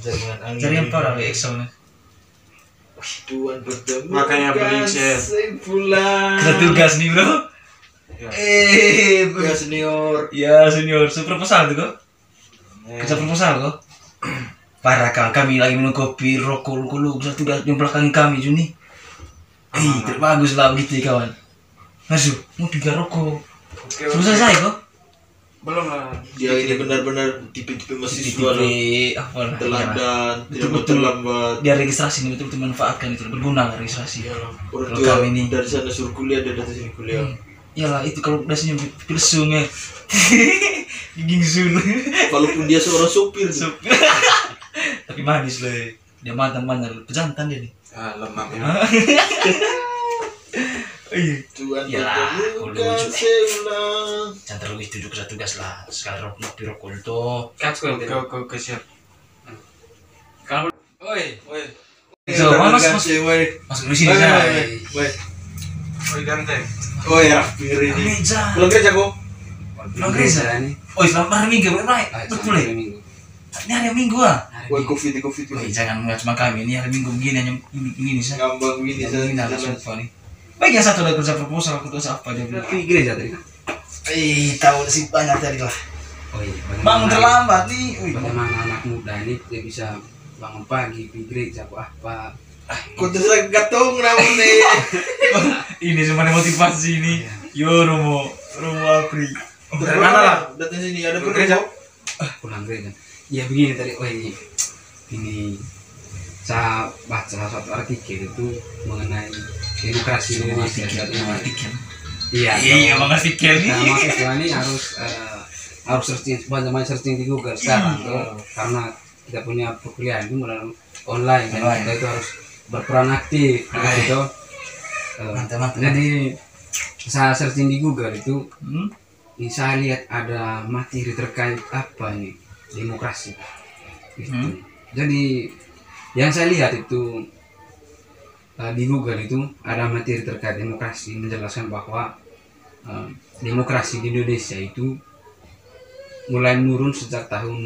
jaringan angin. Jaringan parah ya Excel nih. Tuan bertemu. Makanya beli share. Pulang. Kita tugas nih bro. Ya. Ya senior. Ya senior, proposal tuh kok. Kita proposal kok. Parah kami lagi minum kopi, rokok lu satu tugas yang belakang kami Juni. Tidak bagus lah gitu kawan. Masuk, mau 3 rokok. Sudah selesai kok? Belum lah. Dia ini benar-benar tipe-tipe mahasiswa loh. Apa? Teladan, tidak mau Betul-betul. terlambat. Dia registrasi ini betul-betul manfaatkan itu berguna lah registrasi. Orang Kalau tua kami ini. dari sana suruh kuliah, dia datang sini kuliah. Iyalah itu kalau dasarnya pilsung ya. Giging sun. Walaupun dia seorang sopir. Tapi manis loh. Dia mantan-mantan pejantan dia nih. Lemak ya. Tuan Yalah, bertemu kalau lucu. seulang. Jangan terlalu itu juga tugas lah. Sekarang rokok tuh. Kau siap. Kalau oi. So, mas Woi, masuk di sini saya. Oi ganteng. woi, Rafir ini. Meja. Pulang kerja kok? Pulang gereja nih. Oh, selamat hari Minggu, baik. Betul ya. Ini hari Minggu ah. Woi, kopi. Woi, jangan nggak cuma kami ini hari Minggu begini hanya ini sih. Ngambang gini Ini ada sumpah nih. Baik yang satu lagi kerja proposal aku tuh apa dia bilang. Tapi gereja tadi. Tahu sih banyak tadi lah. Oh iya. Bangun terlambat nih. Bagaimana anak muda ini dia bisa bangun pagi pergi gereja apa? Kau tuh lagi gatong namun nih. Ini cuma motivasi ini. Yo Romo Apri. Dari mana lah? Datang sini ada Kerja. kerja. Pulang gereja. Iya begini tadi. Oh ini saya baca salah satu artikel itu mengenai demokrasi di Indonesia. Artikel. Iya. Iya, bang artikel Nah, nih. mahasiswa ini harus banyak searching di Google sekarang tuh, karena kita punya perkuliahan itu melalui online dan kita itu harus berperan aktif gitu. Mantap. Jadi saya searching di Google itu, Hmm? saya lihat ada materi terkait apa nih demokrasi. Gitu. Jadi yang saya lihat itu di Google itu ada materi terkait demokrasi menjelaskan bahwa demokrasi di Indonesia itu mulai menurun sejak tahun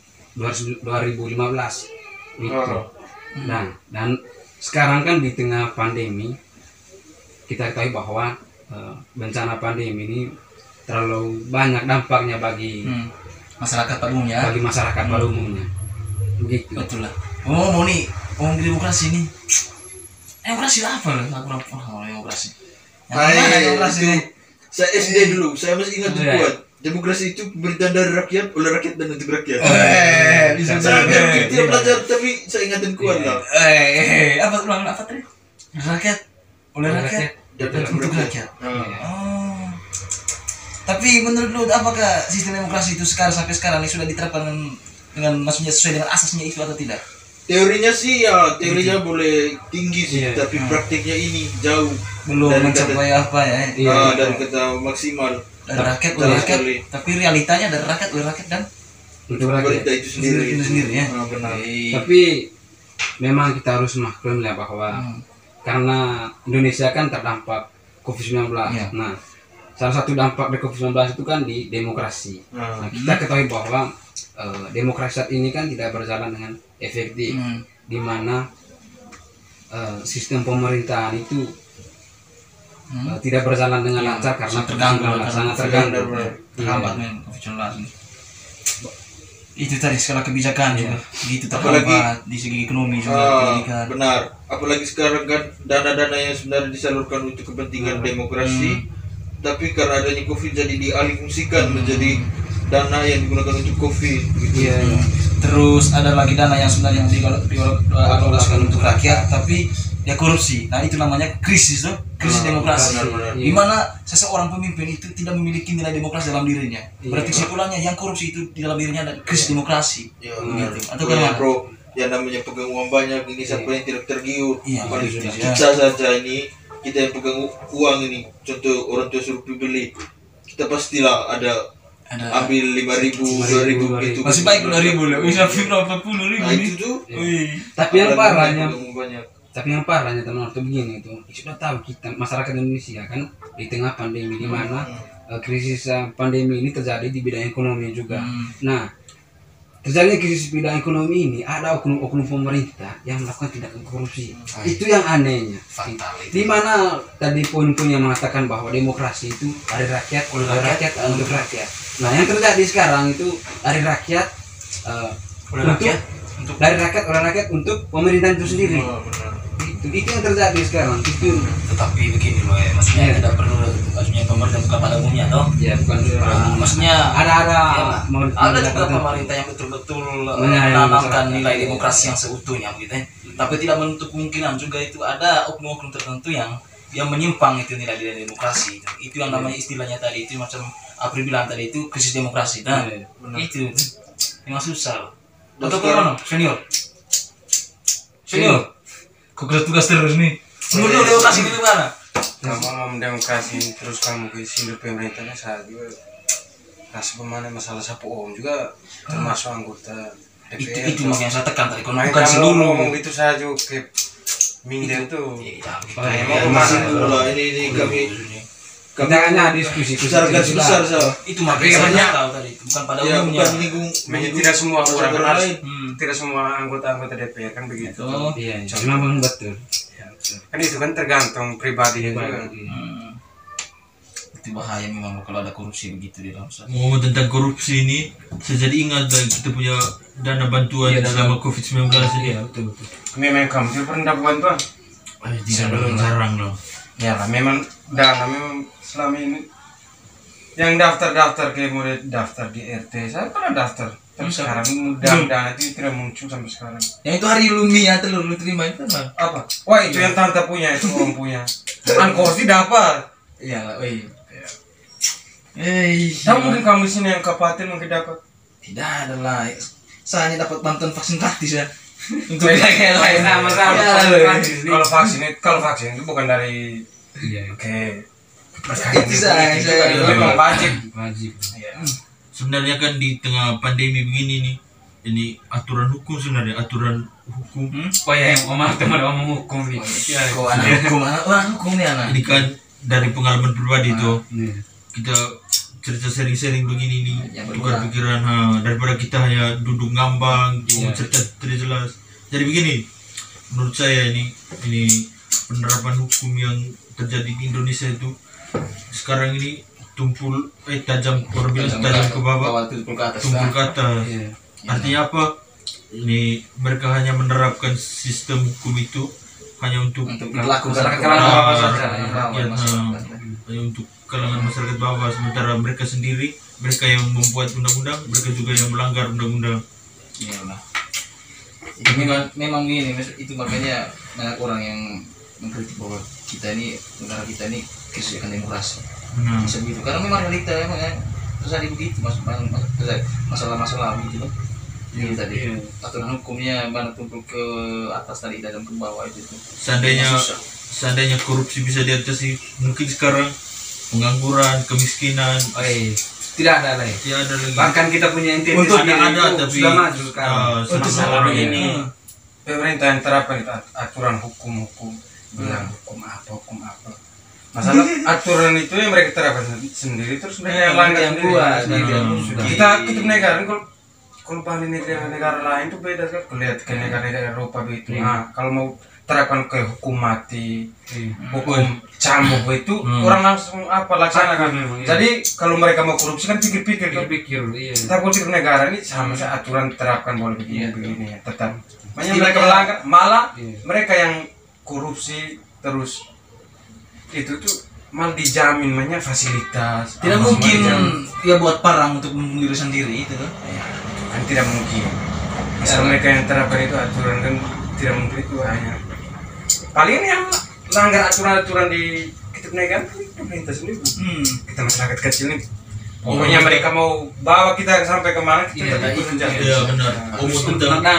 2015 gitu. Nah, dan sekarang kan di tengah pandemi kita ketahui bahwa bencana pandemi ini terlalu banyak dampaknya bagi Masyarakat pada umumnya. bagi masyarakat pada umumnya. Begitu. Betul lah. Mau nih, demokrasi nih. Demokrasi apa loh? Aku kurang paham demokrasi. Yang mana demokrasi itu nih? saya SD dulu, saya masih ingat tuh kuat. Demokrasi itu pemerintahan dari rakyat, oleh rakyat dan untuk rakyat. Bisa Saya jadi. tidak belajar tapi saya ingatin kuat lah. Apa ulang apa tadi? Rakyat, oleh rakyat, dan untuk rakyat. Oh. Tapi menurut lu apakah sistem demokrasi itu sampai sekarang ini sudah diterapkan dengan maksudnya sesuai dengan asasnya itu atau tidak? Teorinya sih ya, teorinya boleh tinggi sih, Iya. tapi praktiknya ini jauh Belum dari mencapai apa ya? dari kata maksimal. Dari rakyat oleh Jauh rakyat, sekali. tapi realitanya dari rakyat oleh rakyat dan Untuk rakyat. Pemerintah itu sendiri. itu sendiri ya. Benar. Tapi memang kita harus maklum ya bahwa karena Indonesia kan terdampak COVID-19. Iya. Nah, salah satu dampak dari COVID-19 itu kan di demokrasi. Nah, kita ketahui bahwa demokrasi saat ini kan tidak berjalan dengan efektif, di mana sistem pemerintahan itu tidak berjalan dengan lancar karena sangat terganggu. Terhambat men COVID-19 nih. Itu tadi skala kebijakan juga gitu Apalagi- terhambat di segi ekonomi juga pendidikan. Benar. Apalagi sekarang kan dana-dana yang sebenarnya disalurkan untuk kepentingan demokrasi, tapi karena adanya COVID jadi dialihfungsikan menjadi dana yang digunakan untuk COVID. Gitu. Iya. Terus ada lagi dana yang sebenarnya dialokasikan untuk rakyat tapi dia korupsi. Nah itu namanya krisis tuh, krisis demokrasi. benar-benar. Di mana seseorang pemimpin itu tidak memiliki nilai demokrasi dalam dirinya. Berarti kesimpulannya yang korupsi itu di dalam dirinya ada krisis demokrasi. Ya, Begitu. Atau Pokoknya, bagaimana? bro, yang namanya pegang uang banyak ini siapa yang tidak tergiur? Iya, Paling betul, kita saja ini kita yang pegang uang ini, contoh orang tua suruh beli, kita pastilah ada ambil 5.000, 2.000 gitu. Masih baik 2.000 lah. Bisa berapa puluh ribu Nah nih. itu tuh. Wih. Tapi yang parahnya, Pegang uang banyak. teman tuh begini itu, sudah tahu kita masyarakat Indonesia kan di tengah pandemi di mana krisis pandemi ini terjadi di bidang ekonomi juga. Nah, terjadinya krisis bidang ekonomi ini ada oknum-oknum pemerintah yang melakukan tindakan korupsi. Itu yang anehnya. Fatal itu. Di mana tadi poin-poin yang mengatakan bahwa demokrasi itu dari rakyat, oleh rakyat, untuk rakyat. Nah, yang terjadi sekarang itu dari rakyat Oleh untuk rakyat, dari rakyat oleh rakyat untuk pemerintahan itu sendiri. Itu yang terjadi sekarang. Itu tetapi begini loh ya, maksudnya Iya. tidak perlu maksudnya pemerintah bukan pada umumnya toh. ya bukan Maksudnya ada ada juga pemerintah yang betul-betul menanamkan nilai demokrasi yang seutuhnya gitu ya. Tapi tidak menutup kemungkinan juga itu ada oknum-oknum tertentu yang menyimpang itu nilai-nilai demokrasi. Itu yang namanya istilahnya tadi itu macam Apri bilang tadi itu krisis demokrasi. Nah, itu memang susah. Atau gimana? Senior. Kok tugas terus nih? Menurut demokrasi itu gimana? Kamu mau mendemokrasi terus kamu ke sindir pemerintahnya saat juga rasa pemana masalah sapu om juga termasuk anggota DPR. Itu makanya saya tekan tadi. Kalau Makanya bukan kamu seluruh ngomong gitu saja ke minder tuh. Masih dulu lah, ini kami kita hanya diskusi secara garis besar so. itu makanya saya tahu tadi itu bukan pada Ya umumnya. bukan lingkung Tidak semua orang orang harus, lain. tidak semua anggota DPR kan begitu. Oh, iya memang betul Kan itu kan tergantung pribadi juga. itu bahaya memang kalau ada korupsi begitu di dalam sana. Ngomong tentang korupsi ini, saya jadi ingat kita punya dana bantuan selama COVID-19 ini. betul Memang kamu tidak pernah dapat bantuan. Tidak jarang loh. Ya lah, memang dana memang selama ini yang daftar kayak mulai daftar di RT saya pernah daftar tapi sekarang dana itu tidak muncul sampai sekarang. Yang itu hari Lumia telur lu terima itu kan? Apa? Wah itu yang tante punya, itu om punya. Ankosi dapat. Iya lah, oi. Tahu mungkin kamu di sini yang kabupaten mungkin dapat. Tidak ada lah. Saya hanya dapat bantuan vaksin gratis ya. Untuk Beda yang lain sama kalau vaksin itu bukan dari iya kayak Itu saya memang wajib. Sebenarnya kan di tengah pandemi begini nih, ini aturan hukum sebenarnya aturan hukum. oh ya yang ngomong hukum nih Kok anak hukum, hukum nih anak. Ini kan dari pengalaman pribadi tuh iya. kita cerita sharing-sharing begini nih, Yang tukar berulang. pikiran daripada kita hanya duduk ngambang, ngomong cerita tidak jelas. Jadi begini, menurut saya ini penerapan hukum yang terjadi di Indonesia itu sekarang ini tajam, orang bilang tajam ke bawah, tumpul ke atas. tumpul ke atas. Iya. Artinya apa? Ini mereka hanya menerapkan sistem hukum itu hanya untuk Berlaku kalangan bawah saja. rakyat, hanya untuk kalangan masyarakat bawah, sementara mereka sendiri, mereka yang membuat undang-undang, mereka juga yang melanggar undang-undang. Iya lah. Memang gini, itu makanya banyak orang yang mengkritik bahwa kita ini negara kita ini krisis demokrasi. Nah, Bisa begitu karena memang realita memang ya terjadi begitu masalah-masalah begitu loh. Ini tadi aturan hukumnya mana tumpul ke atas tadi dan ke bawah itu. seandainya korupsi bisa diatasi, mungkin sekarang pengangguran, kemiskinan, tidak ada lagi ya ada lagi. bahkan kita punya NTT Untuk sendiri ada, itu tapi sudah maju sekarang Untuk sekarang sekarang ini Pemerintah yang terapkan itu aturan hukum bilang hukum apa. Masalah aturan itu yang mereka terapkan sendiri terus mereka yang langgar yang sendiri. buat, Sudah. Kita negara kalau bahkan negara lain itu beda kan. Lihat ke negara-negara Eropa begitu. Nah, kalau mau terapkan ke hukum mati, hukum cambuk itu orang langsung laksanakan. Jadi kalau mereka mau korupsi kan pikir-pikir. iya Kita politik negara ini sama saja aturan terapkan boleh begini ya tetap. Makanya mereka melanggar, malah mereka yang korupsi terus itu tuh malah dijamin makanya fasilitas. tidak apa mungkin semua dijamin. dia buat parang untuk membunuh diri sendiri itu tuh. Kan tidak mungkin. Asal mereka yang terapkan itu aturan kan tidak mungkin itu hanya paling yang langgar aturan-aturan di kita negara kan pemerintah sendiri. Kita masyarakat kecil nih. Pokoknya mereka mau bawa kita sampai kemana kita tetap ikut jalan. Iya benar. Umum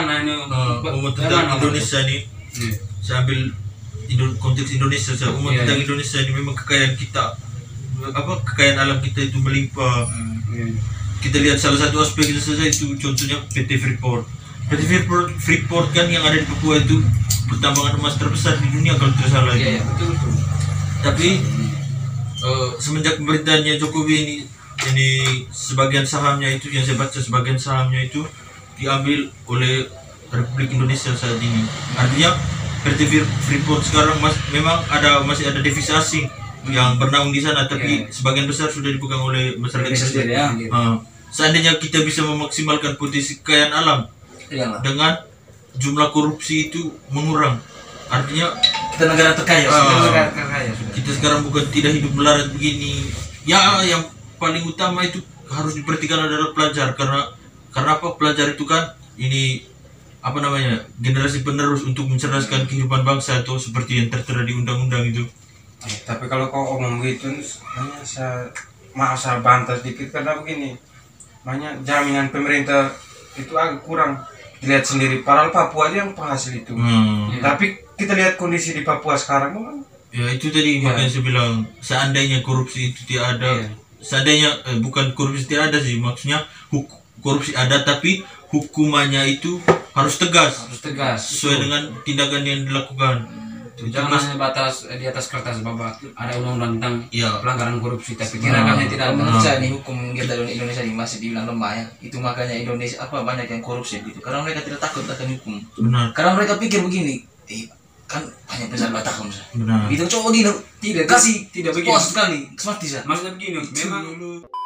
tentang Indonesia nih, saya ambil konteks Indonesia saja. Tentang Indonesia ini memang kekayaan kita, kekayaan alam kita itu melimpah. Kita lihat salah satu aspek itu saja, itu contohnya PT Freeport. PT Freeport kan yang ada di Papua itu pertambangan emas terbesar di dunia kalau tidak salah itu. Betul. Tapi semenjak pemerintahannya Jokowi ini sebagian sahamnya itu yang saya baca, sebagian sahamnya itu diambil oleh Republik Indonesia saat ini. Artinya PT Freeport sekarang masih ada devisa asing yang bernaung di sana, tapi sebagian besar sudah dipegang oleh masyarakat Indonesia ya. Seandainya kita bisa memaksimalkan potensi kekayaan alam dengan jumlah korupsi itu mengurang, artinya Kita negara terkaya. kita sekarang bukan tidak hidup melarat begini. Ya, yang paling utama itu harus diperhatikan adalah pelajar, karena apa, pelajar itu kan ini apa namanya, generasi penerus untuk mencerdaskan kehidupan bangsa, atau seperti yang tertera di undang-undang itu. Tapi kalau kau omong gitu, hanya saya bantah sedikit karena begini, banyak jaminan pemerintah itu agak kurang. Dilihat sendiri, padahal Papua aja yang penghasil itu. Tapi kita lihat kondisi di Papua sekarang, ya itu tadi makanya saya bilang, seandainya korupsi itu tidak ada, seandainya bukan korupsi tidak ada sih, maksudnya korupsi ada tapi hukumannya itu harus tegas sesuai dengan tindakan yang dilakukan. Jangan hanya batas di atas kertas bahwa ada undang-undang tentang pelanggaran korupsi, tapi kira-kira tidak ada. Menurut saya nih, hukum kita di Indonesia ini masih dibilang lemah ya. Itu makanya Indonesia banyak yang korupsi gitu. Karena mereka tidak takut akan hukum. Benar. Karena mereka pikir begini, kan banyak besar Batakam. Benar. Itu coba gini, Tidak kasih begini. puas sekali, mati saya. Maksudnya begini, memang